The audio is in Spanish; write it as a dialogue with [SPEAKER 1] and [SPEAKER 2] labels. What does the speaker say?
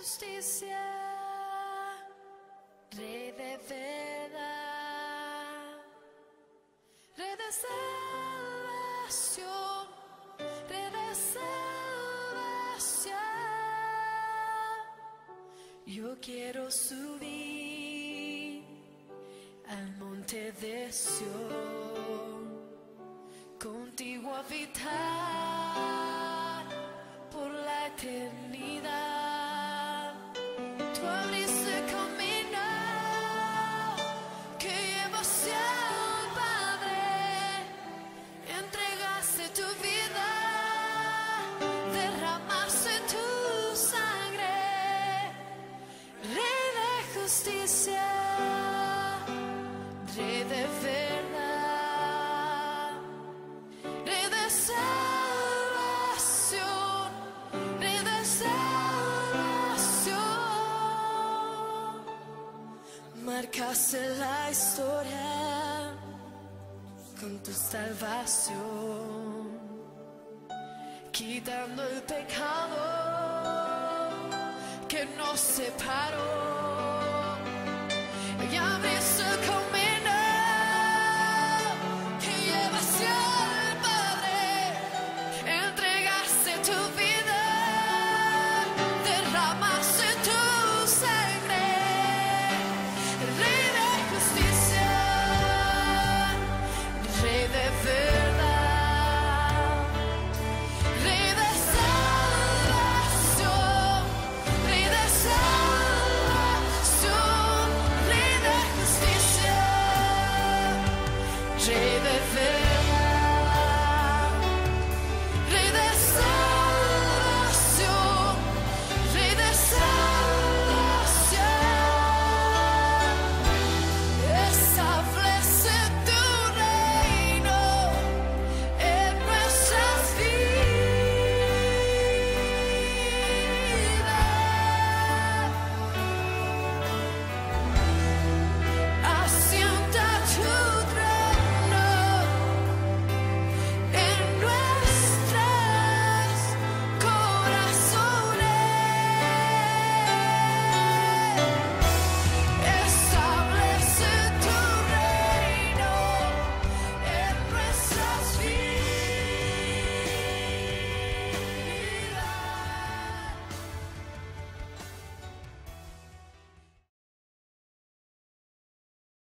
[SPEAKER 1] justicia, Rey de verdad, Rey de salvación, Rey de salvación. Yo quiero subir al monte de Sión, contigo habitar por la eternidad. Tú abriste el camino que lleva hacia el Padre, entregaste tu vida, derramaste tu sangre, Rey de justicia, Rey de verdad, Rey de salvación, Rey de salvación. Marcaste la historia con tu salvación, quitando el pecado que nos separó.